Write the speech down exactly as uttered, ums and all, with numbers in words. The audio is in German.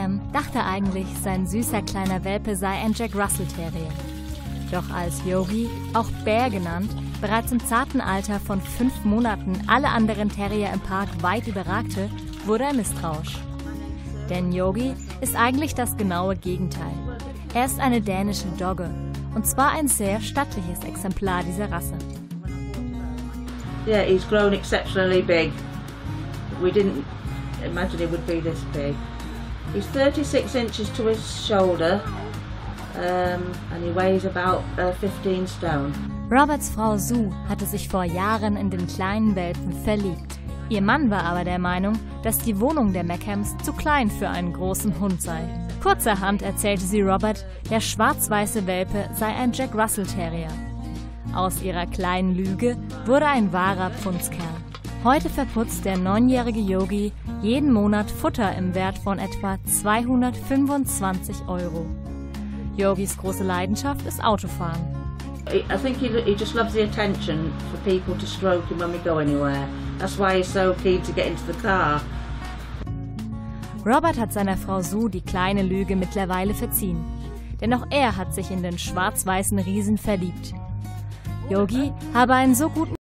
Meckham dachte eigentlich, sein süßer kleiner Welpe sei ein Jack Russell Terrier. Doch als Yogi, auch Bear genannt, bereits im zarten Alter von fünf Monaten alle anderen Terrier im Park weit überragte, wurde er misstrauisch. Denn Yogi ist eigentlich das genaue Gegenteil. Er ist eine dänische Dogge, und zwar ein sehr stattliches Exemplar dieser Rasse. Yeah, he's grown exceptionally big. We didn't imagine he would be this big. He's thirty-six inches to his shoulder, um, and he weighs about uh, fifteen stone. Roberts Frau Sue hatte sich vor Jahren in den kleinen Welpen verliebt. Ihr Mann war aber der Meinung, dass die Wohnung der Meckhams zu klein für einen großen Hund sei. Kurzerhand erzählte sie Robert, der schwarz-weiße Welpe sei ein Jack Russell Terrier. Aus ihrer kleinen Lüge wurde ein wahrer Pfundskerl. Heute verputzt der neunjährige Yogi jeden Monat Futter im Wert von etwa zweihundertfünfundzwanzig Euro. Yogis große Leidenschaft ist Autofahren. I think he, he just loves the attention for people to stroke him when we go anywhere. That's why he's so keen to get into the car. Robert hat seiner Frau Sue die kleine Lüge mittlerweile verziehen. Denn auch er hat sich in den schwarz-weißen Riesen verliebt. Yogi habe einen so guten